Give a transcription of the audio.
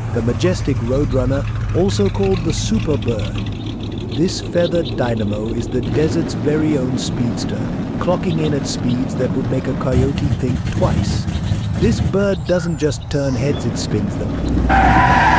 the majestic Roadrunner, also called the Super Bird. This feathered dynamo is the desert's very own speedster, clocking in at speeds that would make a coyote think twice. This bird doesn't just turn heads, it spins them.